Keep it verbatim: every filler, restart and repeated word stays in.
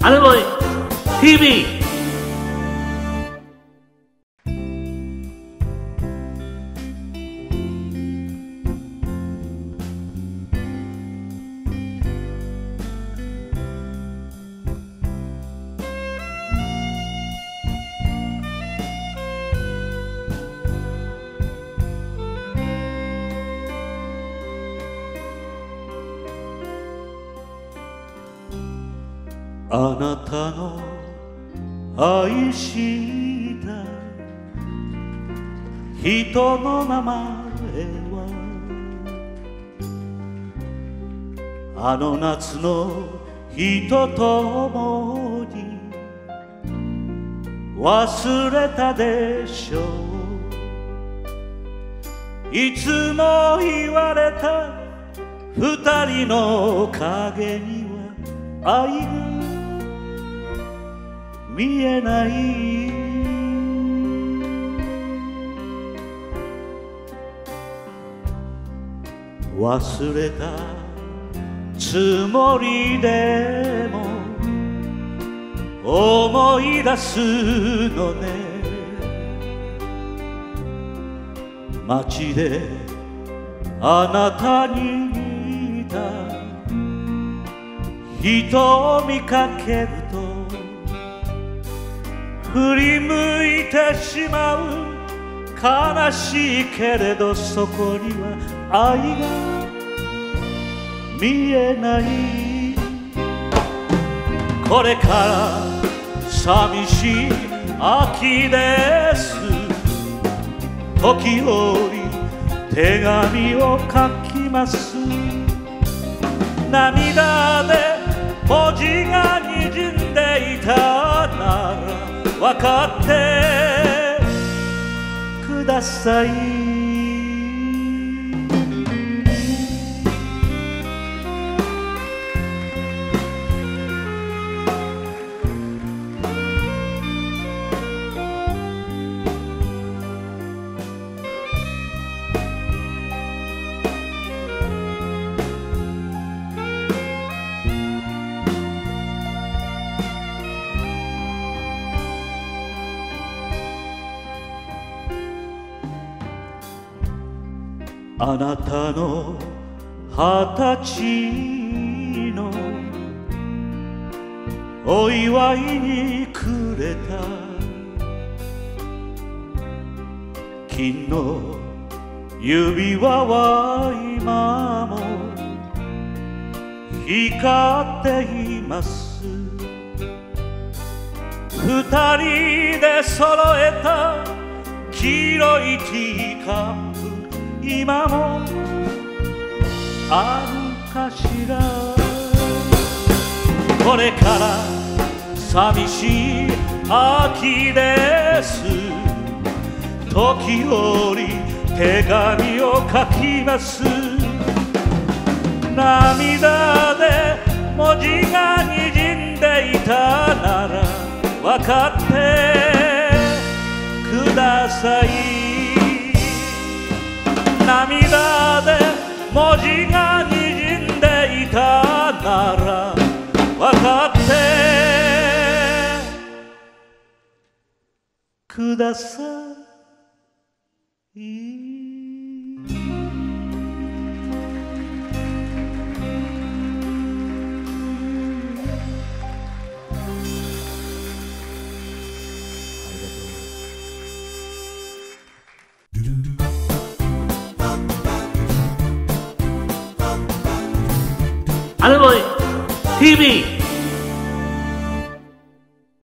아내보이 티비. あなたの愛した人の名前はあの夏の人ともに忘れたでしょう。いつも言われた二人の影には愛が見えない。忘れたつもりでも思い出すのね。街であなたに似た人を見かけると振り向いてしまう。悲しいけれどそこには愛が見えない。これから寂しい秋です。時折手紙を書きます。涙で文字がにじんでいたなら分かってください。あなたの二十歳のお祝いにくれた金の指輪は今も光っています。二人で揃えた黄色いティーカップ今もあるかしら。これから寂しい秋です。時折手紙を書きます。涙で文字がにじんでいたなら分かってください。涙で文字がにじんでいたなら分かってください。 아내보이 티비.